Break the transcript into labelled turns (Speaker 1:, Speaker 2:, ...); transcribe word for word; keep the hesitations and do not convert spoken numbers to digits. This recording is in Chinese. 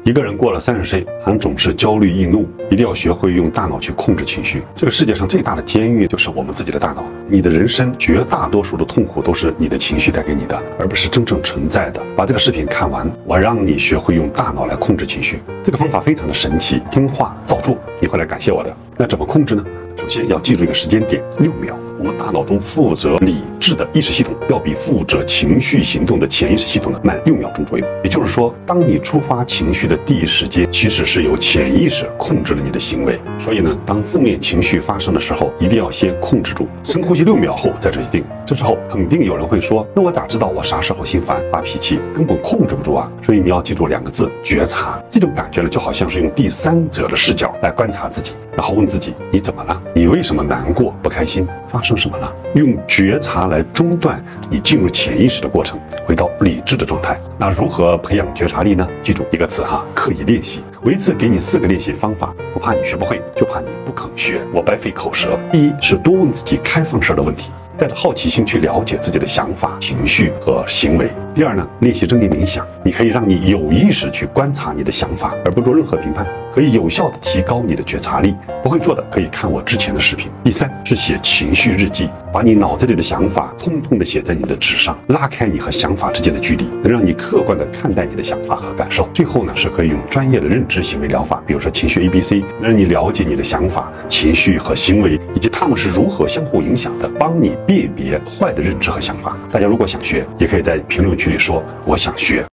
Speaker 1: 一个人过了三十岁，还总是焦虑易怒，一定要学会用大脑去控制情绪。这个世界上最大的监狱就是我们自己的大脑。你的人生绝大多数的痛苦都是你的情绪带给你的，而不是真正存在的。把这个视频看完，我让你学会用大脑来控制情绪。这个方法非常的神奇，听话照做，你会来感谢我的。那怎么控制呢？首先要记住一个时间点，六秒。我们大脑中负责理智的意识系统，要比负责情绪行动的潜意识系统呢慢六秒钟左右。也就是说，当你触发情绪的第一时间，其实是由潜意识控制了你的行为。所以呢，当负面情绪发生的时候，一定要先控制住，深呼吸六秒后再做决定。这时候肯定有人会说，那我咋知道我啥时候心烦发脾气？根本控制不住啊！所以你要记住两个字：觉察。这种感觉呢，就好像是用第三者的视角来观察自己，然后问自己：你怎么了？你为什么难过、不开心？发生什么了？用觉察来中断你进入潜意识的过程，回到理智的状态。那如何培养觉察力呢？记住一个词哈，刻意练习。我一次给你四个练习方法，不怕你学不会，就怕你不肯学，我白费口舌。第一是多问自己开放式的问题，带着好奇心去了解自己的想法、情绪和行为。第二呢，练习正念冥想，你可以让你有意识去观察你的想法，而不做任何评判，可以有效的提高你的觉察力。不会做的可以看我之前的视频。第三是写情绪日记，把你脑子里的想法通通的写在你的纸上，拉开你和想法之间的距离，能让你客观的看待你的想法和感受。最后呢，是可以用专业的认知行为疗法，比如说情绪 A B C， 能让你了解你的想法、情绪和行为，以及它们是如何相互影响的，帮你辨别坏的认知和想法。大家如果想学，也可以在评论区里说我想学。